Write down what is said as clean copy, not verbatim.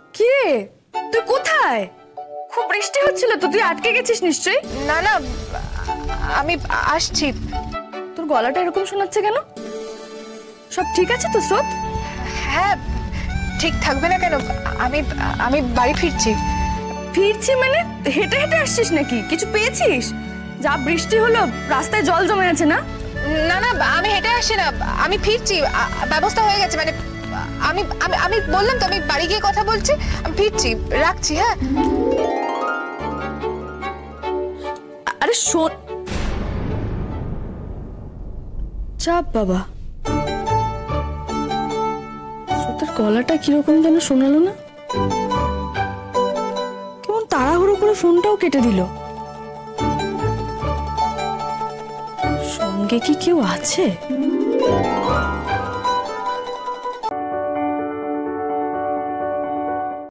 কি রে, তুই কোথায়? খুব বৃষ্টি হচ্ছিল তো, তুই আটকে গেছিস নিশ্চয়ই। না না, আমি আসছি। তোর গলাটা এরকম শোনাচ্ছে কেন? সব ঠিক আছে তো স্রোত? হ্যাঁ, ঠিক থাকবে না কেন? আমি আমি বাড়ি ফিরছি। ফিরছি মানে হেঁটে হেঁটে আসছিস নাকি? কিছু পেয়েছিস? যা বৃষ্টি হলো, রাস্তায় জল জমে আছে না? না না, আমি হেঁটে আসছি না, আমি ফিরছি। ব্যবস্থা হয়ে গেছে, মানে আমি আমি আমি বললাম তো, আমি বাড়ি গিয়ে কথা বলছি। আমি ফিরছি, রাখছি। হ্যাঁ, আরে শোন। চাপ বাবা, স্রোতের গলাটা কিরকম যেন শোনালো না? কেমন তাড়াহুড়ো করে ফোনটাও কেটে দিল। সঙ্গে কি কেউ আছে?